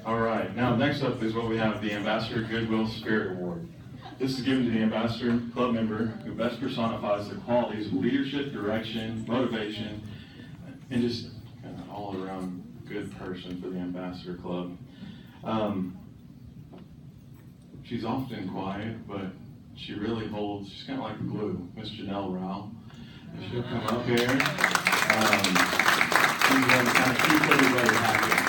All right, now next up is what we have, the Ambassador Goodwill Spirit Award. This is given to the Ambassador Club member who best personifies the qualities of leadership, direction, motivation, and just an all-around good person for the Ambassador Club. She's often quiet, but she really holds, she's kind of like the glue, Miss Janelle Rao. She'll come up here. She's going to kind of keep everybody happy.